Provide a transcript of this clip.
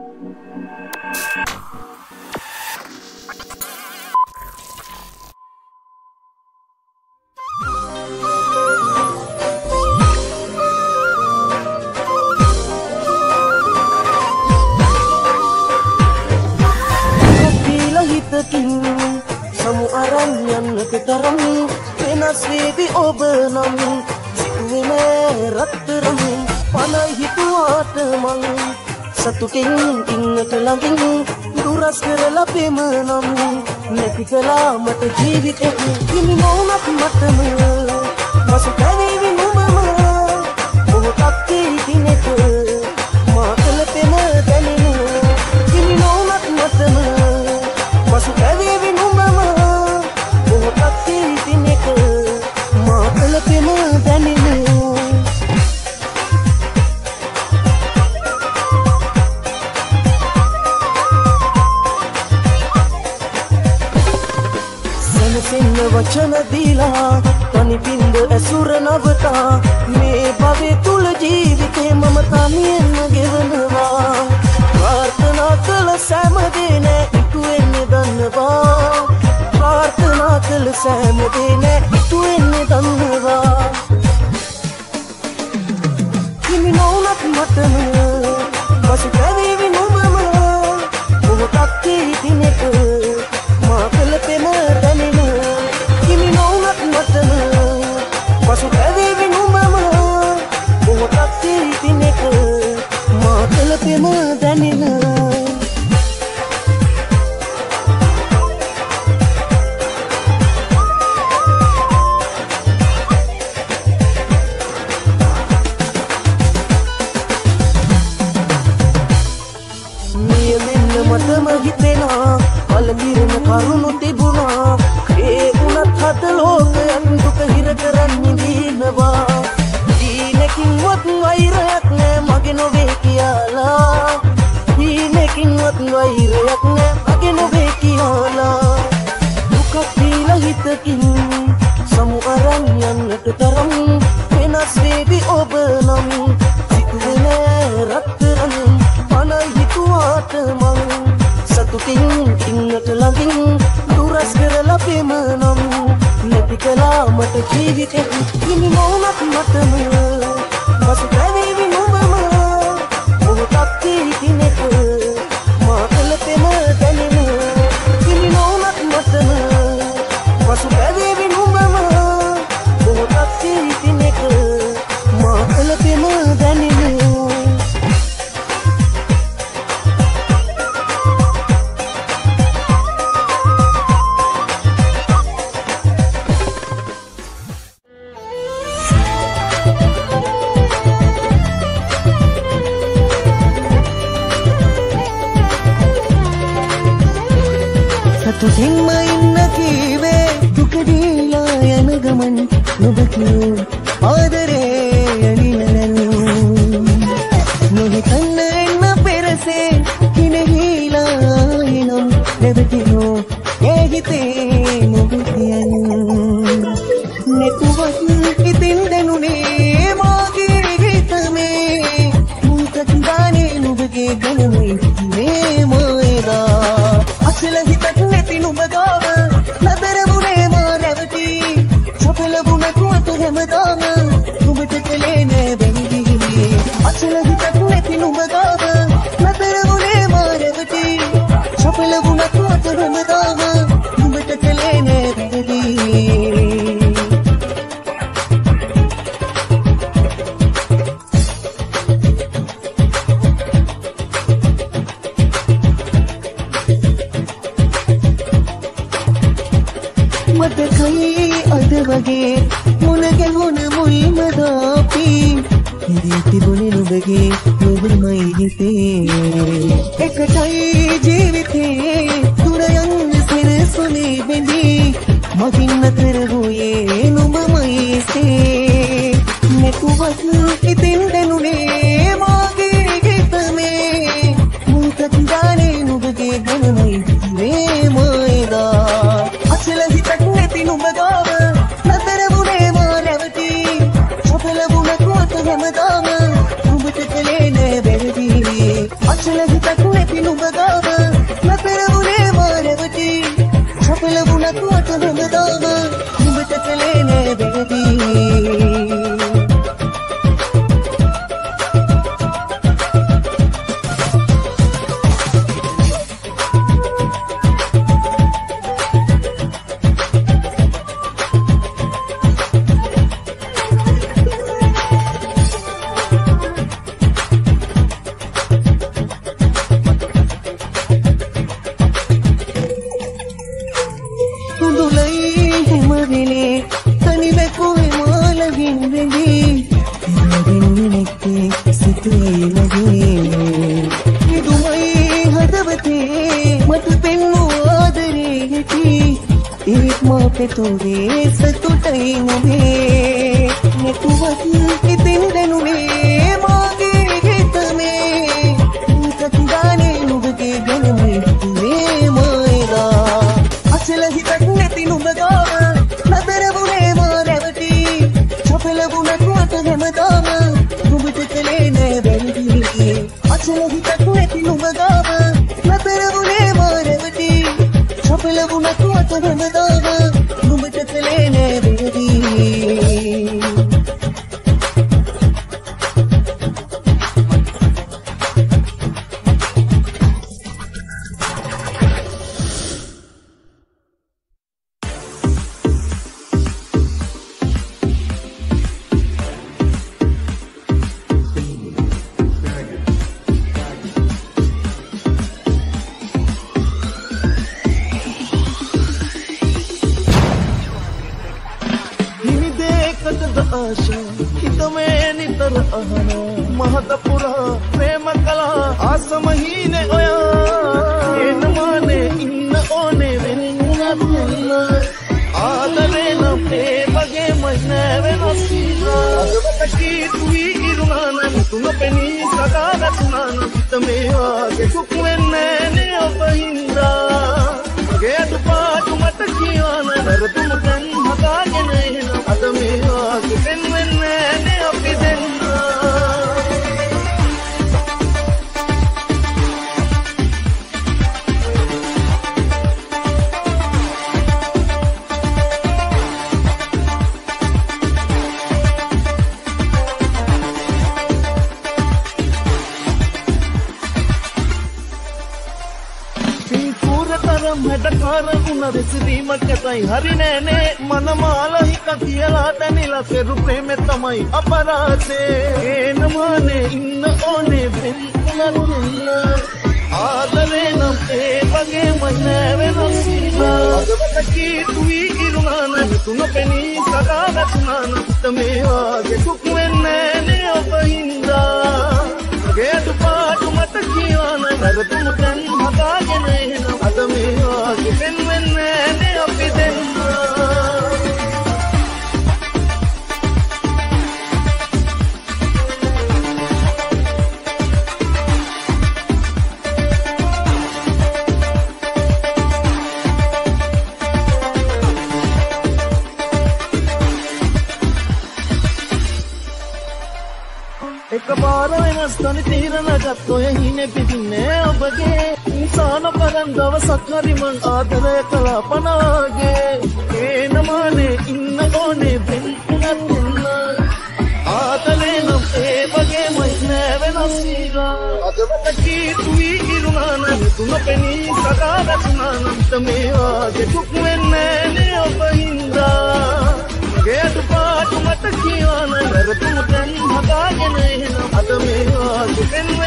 Samu aran yang keteram Penas webi obenam Situwe merat teram Panai hitu atemang Satu ting kelangking Duras kerela pemenam Nepi kelamat jiwit Kini mau nak matamu Masuk kami wingu mama Moho takti tineke Makele pema kaninu Kini mau nak matamu Masuk kami wingu mama Moho takti tineke Makele pema kaninu Senna वचन दिला तनि पिंद असुर नवता मे भवे तुल जीविते ममता नियन ගෙවනවා प्रार्थना कल सैम देने इटुएन दन्නවා प्रार्थना कल सैम देने इटुएन दन्නවා किमि नौनක් මතන පසු පැවීවි නුඹම ඔබ තක්ති දිනක මා කළ පෙම දැනෙන කිමි නෝනක් මතන පසු පැවීවි නුඹම ඔබ තක්ති දිනක මා කළ පෙම දැනෙන මතම හිතෙනා අලමිරෙන කරුණු තිබුණා ඒ උනත් හද ලෝකයන් දුක හිර කරන් නිදිනවා දීනකින්වත් වෛරයක් නෑ මගේ නොවේ කියලා දීනකින්වත් වෛරයක් නෑ මගේ නොවේ කියලා දුකක් දීලා හිතකින් සමු අරන් යන්නට තරම් වෙනස් වේවි ඔබ නම් සිතුවේ නෑ රත්තරන් පනයි හිතුවාට මං සතුටින් ඉන්නට ළඟින් දුරස් කරලා පෙමනම් නැති කලා මට ජීවිතේ කිමි මොනක් මතම පසු පැවීවි නුඹම ඔබ තක්ති දිනක මා කළ පෙම දැනෙන කිමි මොනක් මතම පසු පැවීවි නුඹම ඔබ තක්ති දිනක මා කළ පෙම දැනෙන සතුටින්ම ඉන්න කීවේ දුක දීලා යන ගමන් නුඹ කියෝ ආදරේ යනිනලු නොහිතන්න එන්න පෙරසේ හිනහිලා එනම් නැවතිනෝ ඒ හිතේ නුඹ කියනු නැතුවත් ඉතින් දැනුනේ මාගේ හිතමේ මුතක් ගානේ නුඹගේ ගණනුයි මේ මොයදා අසල හිතක් නැති නුඹ ගාව නතරමුනේ මා රැවටි සඵල වුණත් මත හැමදාම නුඹට කලේ නෑ බැඳී අසල හිතක් නැති නුඹ ගාව නතරමුනේ මා රැවටි සඵල වුණත් මත හැමදාම නුඹට කලේ නෑ බැඳී මතකයි අද වගේ මුණ ගැහුණ මුල්ම දාපි හිරි තිබුණේ නුඹගේ නුඹමයි හිතේ එකටයි ජීවිතේ දුර යන්න සෙනසුනේ බැඳී මගින් නතර වූයේ නුඹමයි සේ නැතුවත් ඉතින් දැනුනේ මාගේ හිතමේ මුතක් ගානේ නුඹගේ ගණනයි මේ මොයදා අසල හිතක් නැති නුඹ ගාව නතර වුණේ මා රැවටි සඵල වුණත් මත හැමදාම නුඹට කලේ නෑ බැරි අසල හිතක් පෙතුනේ සතුටයි නුඹේ නෙතුවත් ඉතින් දැනුනේ මාගේ හිතමේ උන්ට ගානේ නුඹගේ ගැනමයි මේ මයිලා අසල හිතක් නැති නුඹ ගාව නතර වුණේ මා රැවටි චපල වුණත් මට හැමදාම නුඹට කලේ නෑ වැරදි අසල හිතක් නැති නුඹ ගාව නතර වුණේ මා රැවටි චපල වුණත් මට හැමදාම නුඹට කලේ නෑ වැරදි हरि नैने मनमाल ही कथियला तनिला फेरु प्रेम तमई अपराधे न माने इन ओने बिन आदरे न पे बगे मने नसीबा अगवतकी तुई इरुनान तुन पेनी सदा रत्नान तमे आगे सुख वेन्ने ने अपहिंदा गे दुपाट मत कियान नर तुम कन भगागे ने अदमे आगे पेन वेन्ने ने अपिदेन වෙනස්තන තීරණ ගත්තෝ යහිනේ පිටින්නේ ඔබගේ ඉන්සාන පරන්දව සක්හරි මං ආදරය කළා පනාගේ ඒනමානේ ඉන්න ඕනේ වෙන්කුණත් දෙන්න ආදලේ නම් ඒ වගේ මයි නෑ වෙනස්සීලා අදවතකි තුයි ඉරුණාන තුන පෙනී සදා රතුනාන තමේ ආගේ දුක් වෙන්නේ නේ ඔබ හින්දා गेट पाट मत किया न तुम कन भगागे नहीं अद में